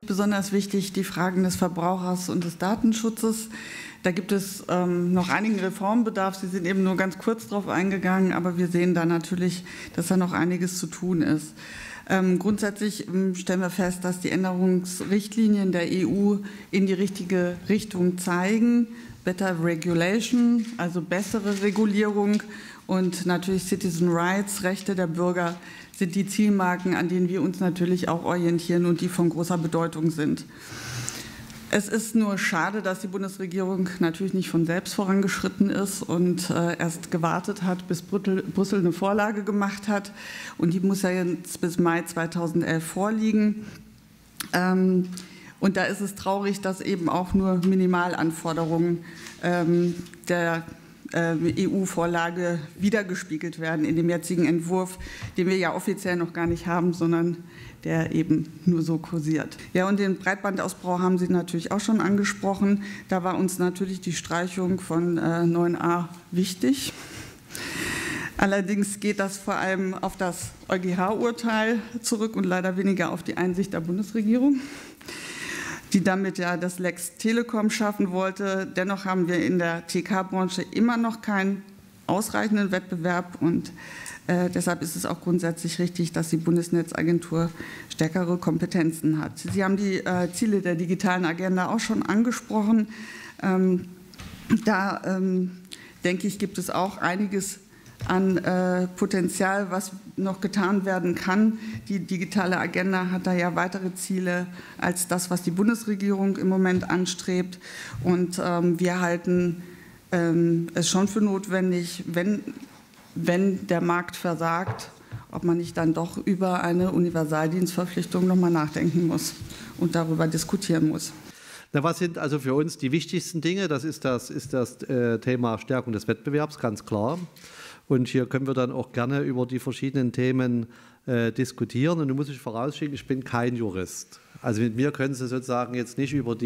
besonders wichtig die Fragen des Verbrauchers und des Datenschutzes. Da gibt es noch einigen Reformbedarf. Sie sind eben nur ganz kurz darauf eingegangen, aber wir sehen da natürlich, dass da noch einiges zu tun ist. Grundsätzlich stellen wir fest, dass die Änderungsrichtlinien der EU in die richtige Richtung zeigen. Better Regulation, also bessere Regulierung und natürlich Citizen Rights, Rechte der Bürger sind die Zielmarken, an denen wir uns natürlich auch orientieren und die von großer Bedeutung sind. Es ist nur schade, dass die Bundesregierung natürlich nicht von selbst vorangeschritten ist und erst gewartet hat, bis Brüssel eine Vorlage gemacht hat. Und die muss ja jetzt bis Mai 2011 vorliegen. Und da ist es traurig, dass eben auch nur Minimalanforderungen der EU-Vorlage wiedergespiegelt werden in dem jetzigen Entwurf, den wir ja offiziell noch gar nicht haben, sondern der eben nur so kursiert. Ja, und den Breitbandausbau haben Sie natürlich auch schon angesprochen. Da war uns natürlich die Streichung von 9a wichtig. Allerdings geht das vor allem auf das EuGH-Urteil zurück und leider weniger auf die Einsicht der Bundesregierung, die damit ja das Lex Telekom schaffen wollte. Dennoch haben wir in der TK-Branche immer noch keinen ausreichenden Wettbewerb und deshalb ist es auch grundsätzlich richtig, dass die Bundesnetzagentur stärkere Kompetenzen hat. Sie haben die Ziele der digitalen Agenda auch schon angesprochen. Da denke ich, gibt es auch einiges an Potenzial, was noch getan werden kann. Die digitale Agenda hat da ja weitere Ziele als das, was die Bundesregierung im Moment anstrebt. Und wir halten es schon für notwendig, wenn der Markt versagt, ob man nicht dann doch über eine Universaldienstverpflichtung noch mal nachdenken muss und darüber diskutieren muss. Na, was sind also für uns die wichtigsten Dinge? Das ist das Thema Stärkung des Wettbewerbs, ganz klar. Und hier können wir dann auch gerne über die verschiedenen Themen diskutieren. Und da muss ich vorausschicken, ich bin kein Jurist. Also mit mir können Sie sozusagen jetzt nicht über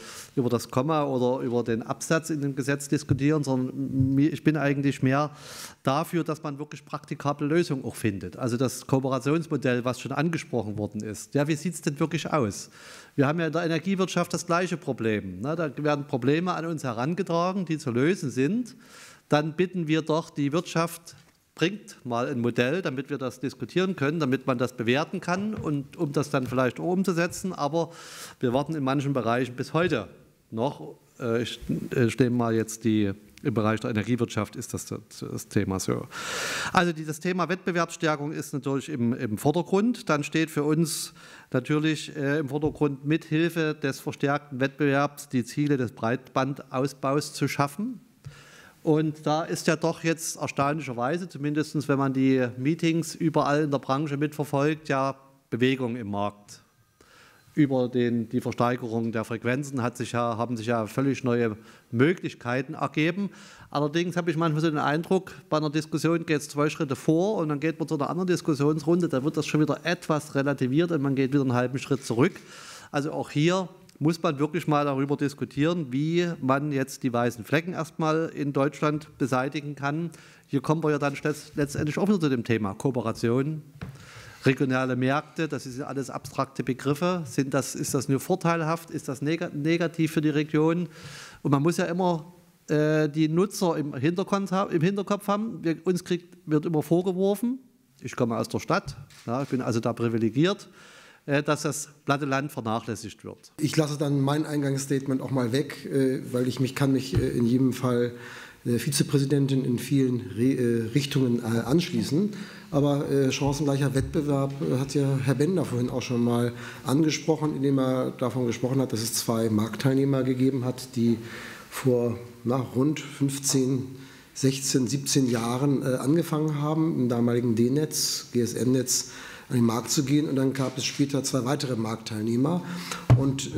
das Komma oder über den Absatz in dem Gesetz diskutieren, sondern ich bin eigentlich mehr dafür, dass man wirklich praktikable Lösungen auch findet. Also das Kooperationsmodell, was schon angesprochen worden ist. Ja, wie sieht es denn wirklich aus? Wir haben ja in der Energiewirtschaft das gleiche Problem. Da werden Probleme an uns herangetragen, die zu lösen sind. Dann bitten wir doch die Wirtschaft, bringt mal ein Modell, damit wir das diskutieren können, damit man das bewerten kann und um das dann vielleicht auch umzusetzen. Aber wir warten in manchen Bereichen bis heute noch. Ich nehme mal jetzt im Bereich der Energiewirtschaft ist das Thema so. Also das Thema Wettbewerbsstärkung ist natürlich im Vordergrund. Dann steht für uns natürlich im Vordergrund, mithilfe des verstärkten Wettbewerbs die Ziele des Breitbandausbaus zu schaffen. Und da ist ja doch jetzt erstaunlicherweise, zumindest wenn man die Meetings überall in der Branche mitverfolgt, ja Bewegung im Markt. Über die Versteigerung der Frequenzen haben sich ja völlig neue Möglichkeiten ergeben. Allerdings habe ich manchmal so den Eindruck, bei einer Diskussion geht es 2 Schritte vor und dann geht man zu einer anderen Diskussionsrunde, da wird das schon wieder etwas relativiert und man geht wieder einen halben Schritt zurück. Also auch hier muss man wirklich mal darüber diskutieren, wie man jetzt die weißen Flecken erstmal in Deutschland beseitigen kann. Hier kommen wir ja dann letztendlich auch wieder zu dem Thema Kooperation, regionale Märkte, das sind alles abstrakte Begriffe. Ist das nur vorteilhaft, ist das negativ für die Region? Und man muss ja immer die Nutzer im Hinterkopf haben. Uns wird immer vorgeworfen, ich komme aus der Stadt, ja, ich bin also da privilegiert, dass das platte Land vernachlässigt wird. Ich lasse dann mein Eingangsstatement auch mal weg, weil kann mich in jedem Fall der Vizepräsidentin in vielen Richtungen anschließen. Aber chancengleicher Wettbewerb hat ja Herr Bender vorhin auch schon mal angesprochen, indem er davon gesprochen hat, dass es 2 Marktteilnehmer gegeben hat, die vor rund 15, 16, 17 Jahren angefangen haben, im damaligen D-Netz, GSM-Netz, an den Markt zu gehen, und dann gab es später 2 weitere Marktteilnehmer. Und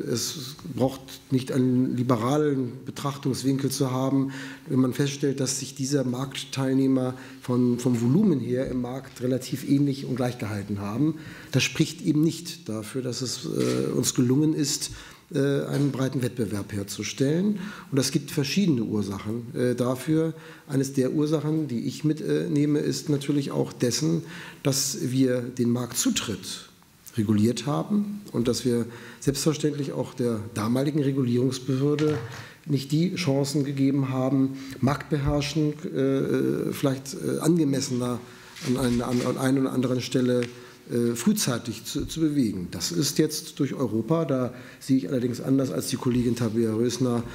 es braucht nicht einen liberalen Betrachtungswinkel zu haben, wenn man feststellt, dass sich diese Marktteilnehmer vom Volumen her im Markt relativ ähnlich und gleich gehalten haben. Das spricht eben nicht dafür, dass es uns gelungen ist, einen breiten Wettbewerb herzustellen. Und es gibt verschiedene Ursachen dafür. Eines der Ursachen, die ich mitnehme, ist natürlich auch dessen, dass wir den Marktzutritt reguliert haben und dass wir selbstverständlich auch der damaligen Regulierungsbehörde nicht die Chancen gegeben haben, Marktbeherrschung vielleicht angemessener an einer oder anderen Stelle frühzeitig zu bewegen. Das ist jetzt durch Europa, da sehe ich allerdings anders als die Kollegin Tabea Rösner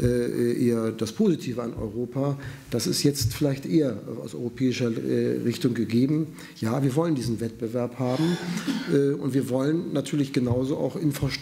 eher das Positive an Europa. Das ist jetzt vielleicht eher aus europäischer Richtung gegeben. Ja, wir wollen diesen Wettbewerb haben und wir wollen natürlich genauso auch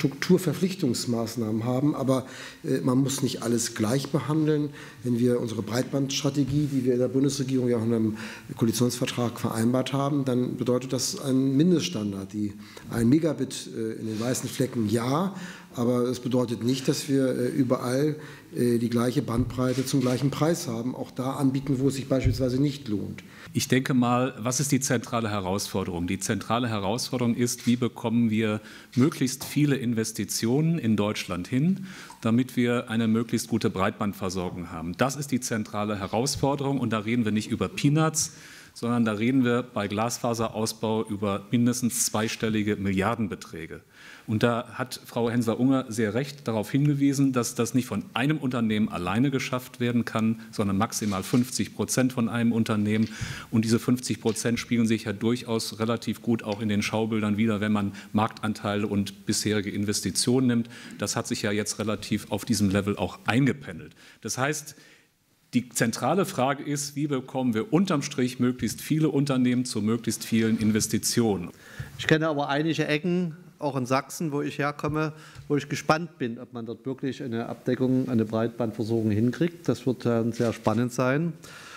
Infrastrukturverpflichtungsmaßnahmen haben, aber man muss nicht alles gleich behandeln. Wenn wir unsere Breitbandstrategie, die wir in der Bundesregierung ja auch in einem Koalitionsvertrag vereinbart haben, dann bedeutet das ein Mindeststandard. Ein Megabit in den weißen Flecken, ja, aber es bedeutet nicht, dass wir überall die gleiche Bandbreite zum gleichen Preis haben, auch da anbieten, wo es sich beispielsweise nicht lohnt. Ich denke mal, was ist die zentrale Herausforderung? Die zentrale Herausforderung ist, wie bekommen wir möglichst viele Investitionen in Deutschland hin, damit wir eine möglichst gute Breitbandversorgung haben. Das ist die zentrale Herausforderung und da reden wir nicht über Peanuts, sondern da reden wir bei Glasfaserausbau über mindestens zweistellige Milliardenbeträge. Und da hat Frau Hensler-Unger sehr recht darauf hingewiesen, dass das nicht von einem Unternehmen alleine geschafft werden kann, sondern maximal 50% von einem Unternehmen. Und diese 50% spiegeln sich ja durchaus relativ gut auch in den Schaubildern wider, wenn man Marktanteile und bisherige Investitionen nimmt. Das hat sich ja jetzt relativ auf diesem Level auch eingependelt. Das heißt, die zentrale Frage ist, wie bekommen wir unterm Strich möglichst viele Unternehmen zu möglichst vielen Investitionen. Ich kenne aber einige Ecken, auch in Sachsen, wo ich herkomme, wo ich gespannt bin, ob man dort wirklich eine Abdeckung, eine Breitbandversorgung hinkriegt. Das wird dann sehr spannend sein.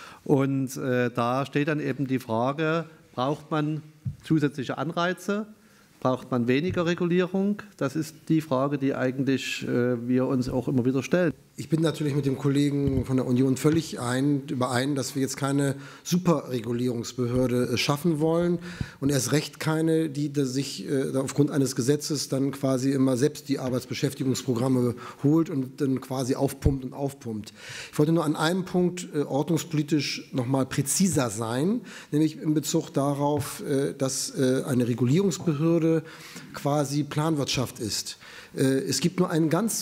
Und da steht dann eben die Frage, braucht man zusätzliche Anreize? Braucht man weniger Regulierung? Das ist die Frage, die eigentlich wir uns auch immer wieder stellen. Ich bin natürlich mit dem Kollegen von der Union völlig überein, dass wir jetzt keine Superregulierungsbehörde schaffen wollen und erst recht keine, die sich aufgrund eines Gesetzes dann quasi immer selbst die Arbeitsbeschäftigungsprogramme holt und dann quasi aufpumpt und aufpumpt. Ich wollte nur an einem Punkt ordnungspolitisch noch mal präziser sein, nämlich in Bezug darauf, dass eine Regulierungsbehörde quasi Planwirtschaft ist. Es gibt nur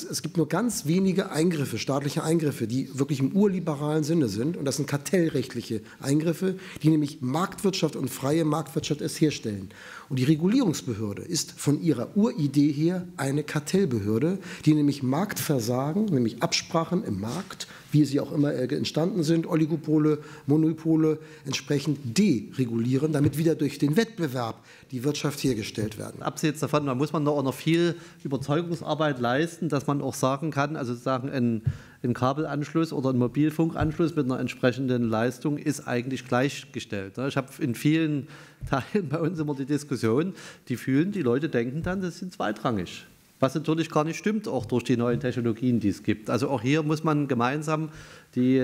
ganz wenige Eingriffe, staatliche Eingriffe, die wirklich im urliberalen Sinne sind. Und das sind kartellrechtliche Eingriffe, die nämlich Marktwirtschaft und freie Marktwirtschaft erst herstellen. Und die Regulierungsbehörde ist von ihrer Uridee her eine Kartellbehörde, die nämlich Marktversagen, nämlich Absprachen im Markt, wie sie auch immer entstanden sind, Oligopole, Monopole, entsprechend deregulieren, damit wieder durch den Wettbewerb die Wirtschaft hergestellt werden. Abseits davon, da muss man auch noch viel Überzeugungsarbeit leisten, dass man auch sagen kann, also sagen, ein Kabelanschluss oder ein Mobilfunkanschluss mit einer entsprechenden Leistung ist eigentlich gleichgestellt. Ich habe in vielen Teilen bei uns immer die Diskussion, die Leute denken dann, das sind zweitrangig. Was natürlich gar nicht stimmt, auch durch die neuen Technologien, die es gibt. Also auch hier muss man gemeinsam die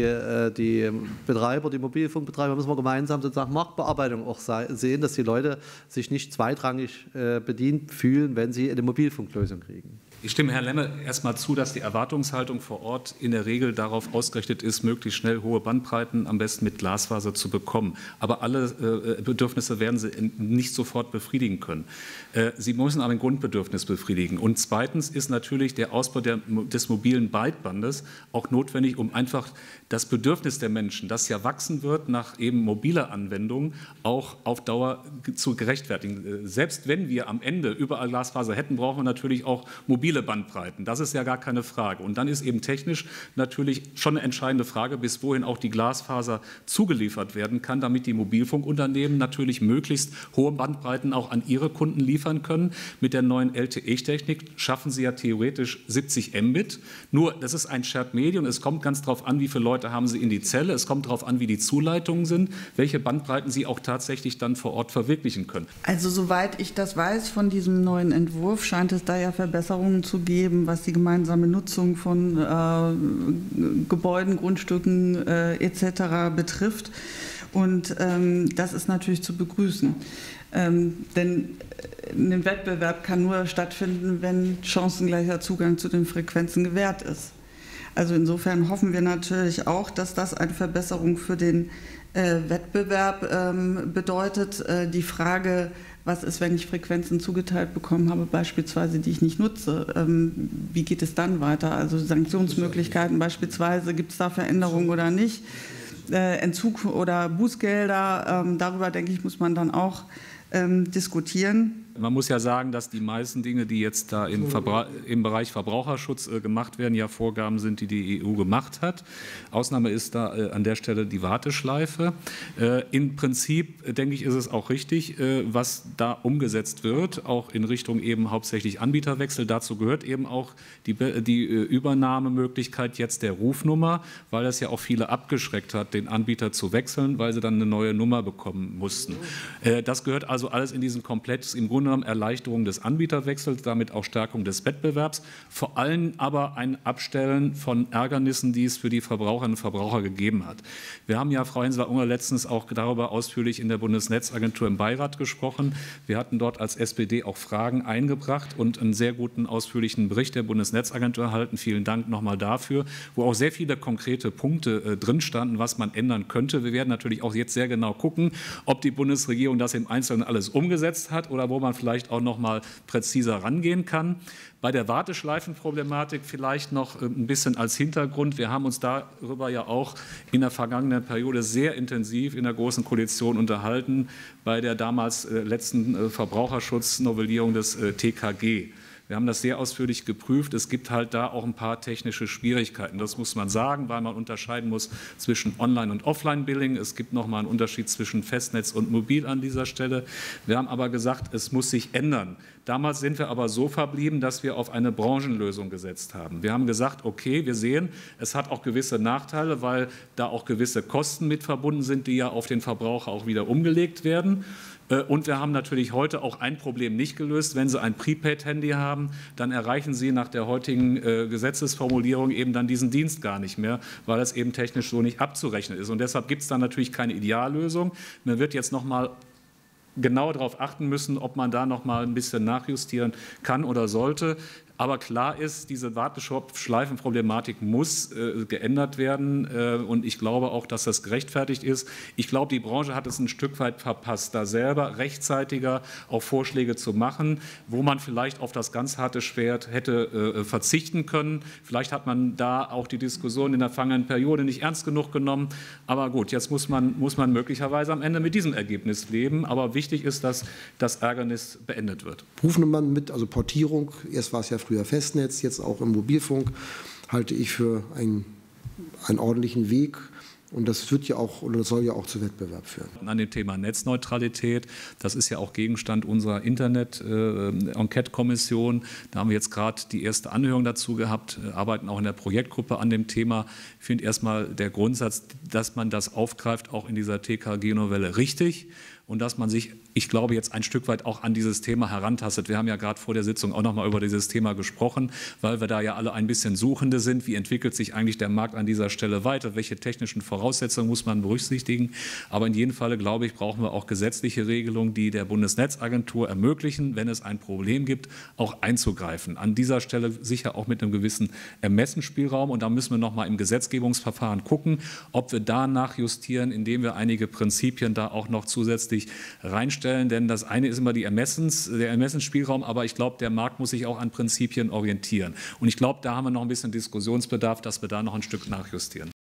Betreiber, die Mobilfunkbetreiber, müssen wir gemeinsam sozusagen Marktbearbeitung auch sehen, dass die Leute sich nicht zweitrangig bedient fühlen, wenn sie eine Mobilfunklösung kriegen. Ich stimme Herrn Lemme erstmal zu, dass die Erwartungshaltung vor Ort in der Regel darauf ausgerichtet ist, möglichst schnell hohe Bandbreiten am besten mit Glasfaser zu bekommen. Aber alle Bedürfnisse werden Sie nicht sofort befriedigen können. Sie müssen aber ein Grundbedürfnis befriedigen. Und zweitens ist natürlich der Ausbau des mobilen Breitbandes auch notwendig, um einfach das Bedürfnis der Menschen, das ja wachsen wird nach eben mobiler Anwendung, auch auf Dauer zu gerechtfertigen. Selbst wenn wir am Ende überall Glasfaser hätten, brauchen wir natürlich auch mobile Bandbreiten. Das ist ja gar keine Frage. Und dann ist eben technisch natürlich schon eine entscheidende Frage, bis wohin auch die Glasfaser zugeliefert werden kann, damit die Mobilfunkunternehmen natürlich möglichst hohe Bandbreiten auch an ihre Kunden liefern können. Mit der neuen LTE-Technik schaffen sie ja theoretisch 70 Mbit. Nur, das ist ein Shared Medium. Es kommt ganz darauf an, wie viele Leute haben Sie in die Zelle. Es kommt darauf an, wie die Zuleitungen sind, welche Bandbreiten Sie auch tatsächlich dann vor Ort verwirklichen können. Also soweit ich das weiß von diesem neuen Entwurf, scheint es da ja Verbesserungen zu geben, was die gemeinsame Nutzung von Gebäuden, Grundstücken etc. betrifft. Und das ist natürlich zu begrüßen. Denn ein Wettbewerb kann nur stattfinden, wenn chancengleicher Zugang zu den Frequenzen gewährt ist. Also insofern hoffen wir natürlich auch, dass das eine Verbesserung für den Wettbewerb bedeutet. Die Frage, was ist, wenn ich Frequenzen zugeteilt bekommen habe, beispielsweise, die ich nicht nutze? Wie geht es dann weiter? Also Sanktionsmöglichkeiten beispielsweise, gibt es da Veränderungen oder nicht? Entzug oder Bußgelder, darüber, denke ich, muss man dann auch diskutieren. Man muss ja sagen, dass die meisten Dinge, die jetzt da im Bereich Verbraucherschutz gemacht werden, ja Vorgaben sind, die die EU gemacht hat. Ausnahme ist da an der Stelle die Warteschleife. Im Prinzip, denke ich, ist es auch richtig, was da umgesetzt wird, auch in Richtung eben hauptsächlich Anbieterwechsel. Dazu gehört eben auch die Übernahmemöglichkeit jetzt der Rufnummer, weil das ja auch viele abgeschreckt hat, den Anbieter zu wechseln, weil sie dann eine neue Nummer bekommen mussten. Das gehört also alles in diesen Komplex, im Grunde genommen Erleichterung des Anbieterwechsels, damit auch Stärkung des Wettbewerbs, vor allem aber ein Abstellen von Ärgernissen, die es für die Verbraucherinnen und Verbraucher gegeben hat. Wir haben ja, Frau Hensler-Unger, letztens auch darüber ausführlich in der Bundesnetzagentur im Beirat gesprochen. Wir hatten dort als SPD auch Fragen eingebracht und einen sehr guten, ausführlichen Bericht der Bundesnetzagentur erhalten. Vielen Dank nochmal dafür, wo auch sehr viele konkrete Punkte drin standen, was man ändern könnte. Wir werden natürlich auch jetzt sehr genau gucken, ob die Bundesregierung das im Einzelnen alles umgesetzt hat oder wo man vielleicht auch noch mal präziser rangehen kann. Bei der Warteschleifenproblematik vielleicht noch ein bisschen als Hintergrund. Wir haben uns darüber ja auch in der vergangenen Periode sehr intensiv in der Großen Koalition unterhalten bei der damals letzten Verbraucherschutznovellierung des TKG. Wir haben das sehr ausführlich geprüft. Es gibt halt da auch ein paar technische Schwierigkeiten. Das muss man sagen, weil man unterscheiden muss zwischen Online- und Offline-Billing. Es gibt noch mal einen Unterschied zwischen Festnetz und Mobil an dieser Stelle. Wir haben aber gesagt, es muss sich ändern. Damals sind wir aber so verblieben, dass wir auf eine Branchenlösung gesetzt haben. Wir haben gesagt, okay, wir sehen, es hat auch gewisse Nachteile, weil da auch gewisse Kosten mit verbunden sind, die ja auf den Verbraucher auch wieder umgelegt werden. Und wir haben natürlich heute auch ein Problem nicht gelöst. Wenn Sie ein Prepaid-Handy haben, dann erreichen Sie nach der heutigen Gesetzesformulierung eben dann diesen Dienst gar nicht mehr, weil es eben technisch so nicht abzurechnen ist. Und deshalb gibt es dann natürlich keine Ideallösung. Man wird jetzt noch mal genau darauf achten müssen, ob man da noch mal ein bisschen nachjustieren kann oder sollte. Aber klar ist, diese Warteschleifenproblematik muss geändert werden. Und ich glaube auch, dass das gerechtfertigt ist. Ich glaube, die Branche hat es ein Stück weit verpasst, da selber rechtzeitiger auch Vorschläge zu machen, wo man vielleicht auf das ganz harte Schwert hätte verzichten können. Vielleicht hat man da auch die Diskussion in der vergangenen Periode nicht ernst genug genommen. Aber gut, jetzt muss man möglicherweise am Ende mit diesem Ergebnis leben. Aber wichtig ist, dass das Ärgernis beendet wird. Rufnummern mit, also Portierung, erst war es ja früher Festnetz, jetzt auch im Mobilfunk, halte ich für einen ordentlichen Weg. Und das wird ja auch oder soll ja auch zu Wettbewerb führen. An dem Thema Netzneutralität, das ist ja auch Gegenstand unserer Internet-Enquete-Kommission. Da haben wir jetzt gerade die erste Anhörung dazu gehabt, arbeiten auch in der Projektgruppe an dem Thema. Ich finde erstmal der Grundsatz, dass man das aufgreift, auch in dieser TKG-Novelle richtig. Und dass man sich, ich glaube, jetzt ein Stück weit auch an dieses Thema herantastet. Wir haben ja gerade vor der Sitzung auch noch mal über dieses Thema gesprochen, weil wir da ja alle ein bisschen Suchende sind. Wie entwickelt sich eigentlich der Markt an dieser Stelle weiter? Welche technischen Voraussetzungen muss man berücksichtigen? Aber in jedem Falle, glaube ich, brauchen wir auch gesetzliche Regelungen, die der Bundesnetzagentur ermöglichen, wenn es ein Problem gibt, auch einzugreifen. An dieser Stelle sicher auch mit einem gewissen Ermessensspielraum. Und da müssen wir noch mal im Gesetzgebungsverfahren gucken, ob wir da nachjustieren, indem wir einige Prinzipien da auch noch zusätzlich reinstellen, denn das eine ist immer der Ermessensspielraum, aber ich glaube, der Markt muss sich auch an Prinzipien orientieren. Und ich glaube, da haben wir noch ein bisschen Diskussionsbedarf, dass wir da noch ein Stück nachjustieren.